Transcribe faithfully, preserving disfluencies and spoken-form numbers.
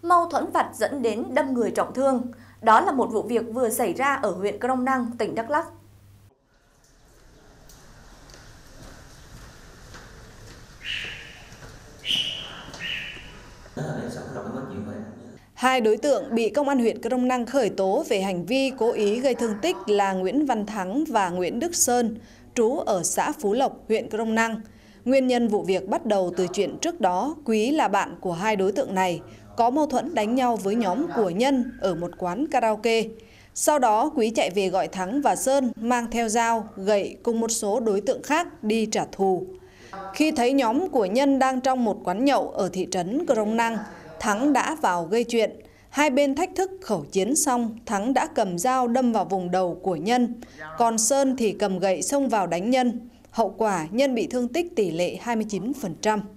mâu thuẫn vặt dẫn đến đâm người trọng thương. Đó là một vụ việc vừa xảy ra ở huyện Crong Năng, tỉnh Đắk Lắk. Hai đối tượng bị công an huyện Crong Năng khởi tố về hành vi cố ý gây thương tích là Nguyễn Văn Thắng và Nguyễn Đức Sơn, trú ở xã Phú Lộc, huyện Crong Năng. Nguyên nhân vụ việc bắt đầu từ chuyện trước đó, Quý là bạn của hai đối tượng này, có mâu thuẫn đánh nhau với nhóm của Nhân ở một quán karaoke. Sau đó, Quý chạy về gọi Thắng và Sơn mang theo dao, gậy cùng một số đối tượng khác đi trả thù. Khi thấy nhóm của Nhân đang trong một quán nhậu ở thị trấn Crong Năng, Thắng đã vào gây chuyện. Hai bên thách thức khẩu chiến xong, Thắng đã cầm dao đâm vào vùng đầu của Nhân, còn Sơn thì cầm gậy xông vào đánh Nhân. Hậu quả, Nhân bị thương tích tỷ lệ hai mươi chín phần trăm.